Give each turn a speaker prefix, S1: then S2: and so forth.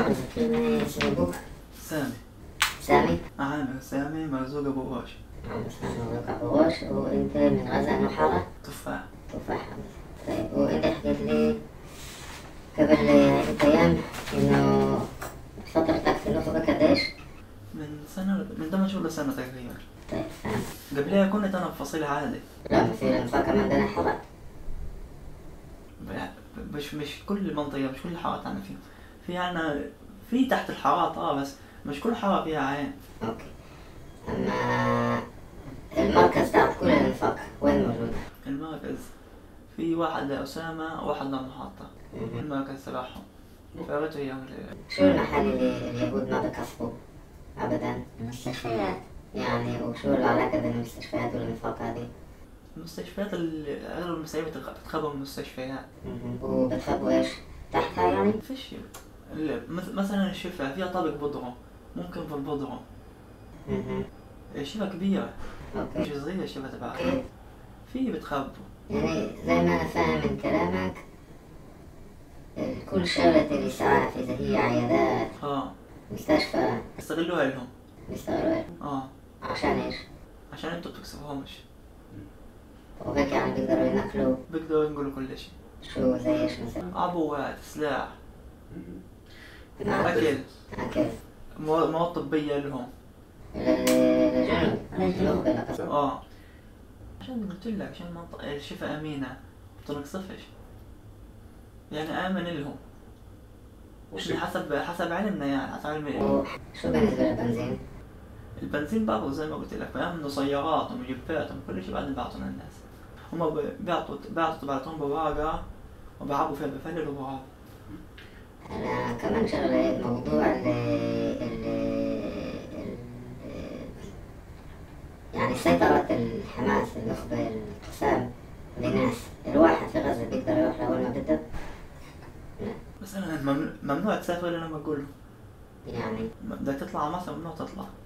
S1: ذكرني اسم أبوك.
S2: سامي.
S1: سامي؟
S2: عامر سامي مرزوق أبو غوش.
S1: عامر سامي مرزوق أبو غوش. وأنت من غزة محارة؟
S2: تفاح.
S1: تفاح. طيب وأنت حكيت لي قبل عدة أيام إنه فترتك في النخبة قديش؟
S2: من 8 شهور لسنة تقريبا.
S1: طيب فاهم.
S2: قبلها كنت أنا في فصيل عادي.
S1: لا في الانفاق عندنا حرق.
S2: مش كل المنطقة، مش كل الحارات عنا فيها. في عنا في تحت الحارات بس مش كل حارة فيها عين.
S1: اوكي. اما المركز تاع كل الانفاق وين موجود؟
S2: المركز في واحد لأسامة وواحد لمحطة. المركز تبعهم فارته هي.
S1: شو المحل اللي اليهود ما بكسبوا ابدا؟ المستشفيات. يعني وشو العلاقة بين المستشفيات والانفاق هذه؟
S2: المستشفيات أغلب المساعيب بتخبوا المستشفيات.
S1: وبتخبوا ايش؟ تحتها يعني؟
S2: فيش مثلا الشفا فيها طابق بودرة، ممكن في البودرة. الشفا كبيرة. مش صغيرة الشفا تبعها. في بتخبوا.
S1: يعني زي ما أنا فاهم من كلامك كل شغلة الإسعاف إذا هي عيادات مستشفى
S2: يستغلوها لهم.
S1: يستغلوها؟ عشان ايش؟
S2: عشان انتوا بتكسبوهمش.
S1: وهيك يعني بيقدروا ينقلوا؟
S2: بيقدروا ينقلوا كل شيء.
S1: شو زي ايش مثلا؟
S2: عبوات، سلاح،
S1: أكل
S2: مواد طبية لهم.
S1: للجنوب
S2: عشان قلت لك عشان المنطقة الشفا أمينة بتنقصفش، يعني آمن لهم. حسب علمنا، يعني حسب علم.
S1: شو بالنسبة للبنزين؟
S2: البنزين برضه زي ما قلت لك بيعملوا سياراتهم وجيباتهم كل شيء بعدين بيعطونا الناس. هم بيعطوا تبعتهم بواقع وبيعبوا فيها بفلل وبعاب.
S1: أنا كمان شغلة موضوع يعني سيطرة الحماس النخبة القسام لناس. الواحد في غزة بيقدر يروح لأول ما بده؟
S2: بس أنا ممنوع تسافر إلا لما أقول له.
S1: يعني
S2: بدك تطلع مصر ممنوع تطلع.